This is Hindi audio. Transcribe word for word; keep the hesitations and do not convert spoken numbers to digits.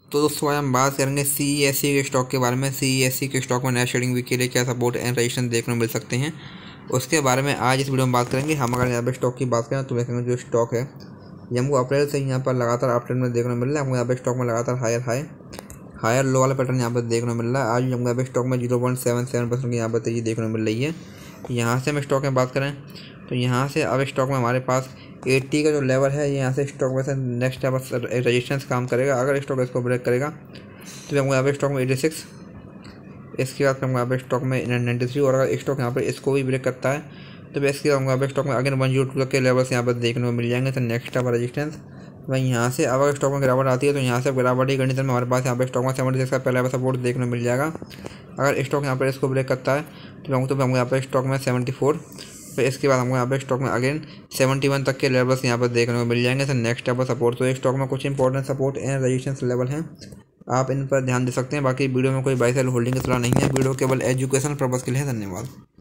तो दोस्तों आज हम बात करेंगे सी ई एस सी के स्टॉक के बारे में। सी ई एस सी के स्टॉक में नेक्स्ट ट्रेडिंग वीक के लिए क्या सपोर्ट एंड रेजिस्टेंस देखने को मिल सकते हैं, उसके बारे में आज इस वीडियो में बात करेंगे। हम अगर यहाँ पे स्टॉक की बात करें तो देखेंगे जो स्टॉक है ये हमको अप्रैल से यहाँ पर लगातार अप ट्रेंड में देखने को मिल रहा है। हमको यहाँ पे स्टॉक में लगातार हायर हाई हायर लो वाला पैटर्न यहाँ पर देखने को मिल रहा है। आज हमको यहाँ पे स्टॉक में zero point seven seven percent की यहाँ पर तेजी देखने को मिल रही है। यहाँ से हम स्टॉक में बात करें तो यहाँ से अब स्टॉक में हमारे पास अस्सी का जो लेवल है, यहाँ से स्टॉक में से नेक्स्ट यहाँ पर रेजिस्टेंस काम करेगा। अगर स्टॉक इसको ब्रेक करेगा तो हमको यहाँ पे स्टॉक में छियासी, इसके बाद हमको यहाँ पे स्टॉक में तिरानवे, और अगर स्टॉक यहाँ पर इसको भी ब्रेक करता है तो इसके बाद हमको यहाँ पे स्टॉक में अगेन वन जीरो टू के लेवल्स यहाँ पर देखने को मिल जाएंगे। तो नेक्स्ट यहाँ पर रेजिस्टेंस वहीं यहाँ से अब अगर स्टॉक में गिरावट आती है तो यहाँ से गिरावट की कंडीशन में हमारे पास यहाँ पे स्टॉक में सेवेंटी सिक्स का पहला सपोर्ट देखने को मिल जाएगा। अगर स्टॉक यहाँ पर इसको ब्रेक करता है तो हमको तो हमको यहाँ पर स्टॉक में सेवेंटी फोर, फिर इसके बाद हमको यहाँ पे स्टॉक में अगेन सेवेंटी वन तक के लेवल्स यहाँ पर देखने को मिल जाएंगे। तो नेक्स्ट यहाँ पर सपोर्ट, तो एक स्टॉक में कुछ important support and resistance level हैं, आप इन पर ध्यान दे सकते हैं। बाकी वीडियो में कोई बाय सेल होल्डिंग की सलाह नहीं है, वीडियो केवल एजुकेशन पर्पज़ के लिए है। धन्यवाद।